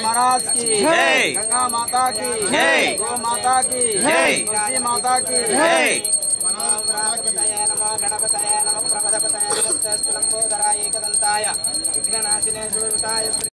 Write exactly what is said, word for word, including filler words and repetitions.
महाराज की जय, गंगा माता की जय, गौ माता की जय, तुलसी माता की जय। नमो गणपतये नमः प्रमदपतये नमः स्तुलंबोदराय एकदंताय विघ्ननाशिने शूरताय